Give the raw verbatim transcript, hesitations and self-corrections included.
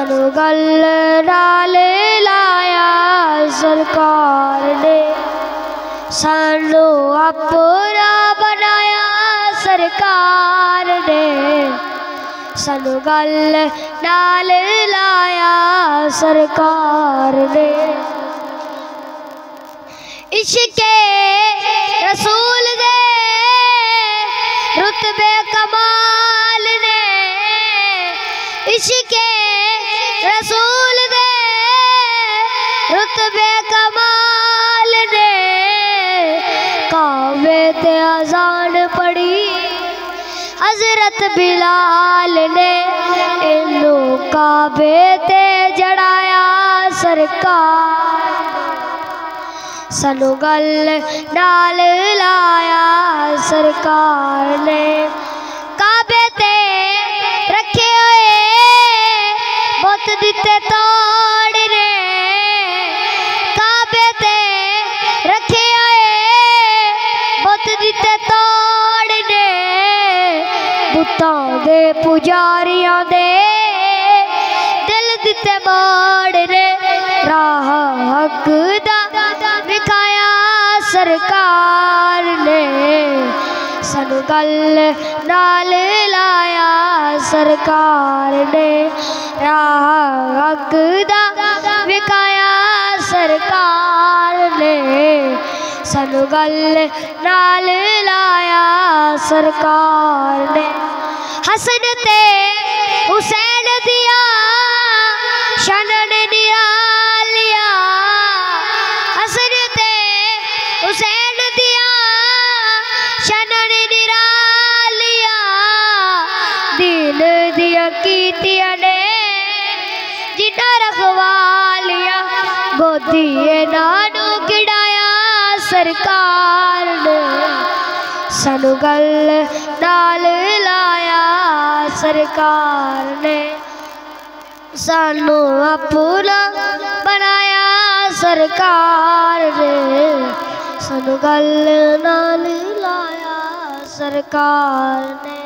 सानू गल नाल लाया सरकार ने, सानू अपना बनाया सरकार ने, सानू गल नाल लाया सरकार ने। इश्के रसूल दे रुतबे कमाल ने, इश्के रसूल दे रुतबे कमाल ने, काबे ते अजान पढ़ी हजरत बिलाल ने, इनू काबे ते जड़ाया सरकार, सानू गल नाल लाया सरकार ने। काबे ते रखे होए बुत दिते तोड़ ने, काबे ते रखे होए बुत दिते तोड़ ने, बुतां दे पुजारियां दे दिल दिते मोड़ ने, राह हक दा दिखाया सरकार ने, सानू गल नाल लाया सरकार ने, राह हक दा विखाया सरकार ने, सानू गल नाल लाया सरकार ने। हसन ते हुसैन दिया शनन निरालिया, हसन ते हुसैन दिया शनन निरालिया, दीन दिया कीतिया ने जिन्ना रखवालिया, गोदी नानू गिड़ाया सरकार ने, सानू गल नाल लाया सरकार ने, सानू अपना बनाया सरकार ने, सानू गल नाल लाया सरकार ने।